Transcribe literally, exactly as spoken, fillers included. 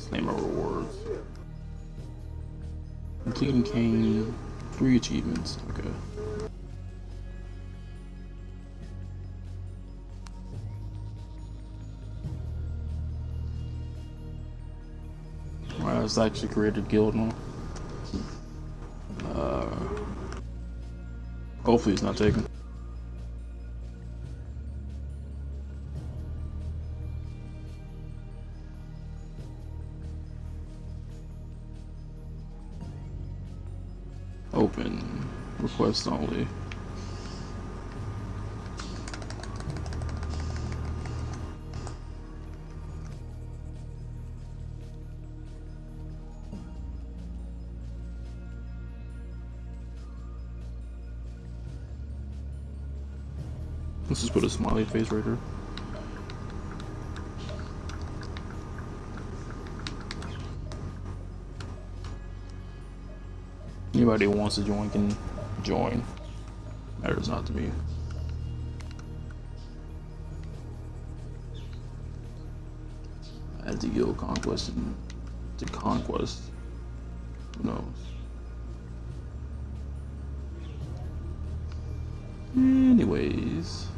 Name our rewards. Completing Kane, three achievements. Okay. Alright, let's actually create a guild now. Uh, hopefully it's not taken. Open. Request only. Let's just put a smiley face right here. Anybody who wants to join can join. Matters not to me. Add the guild conquest and to conquest. Who knows? Anyways.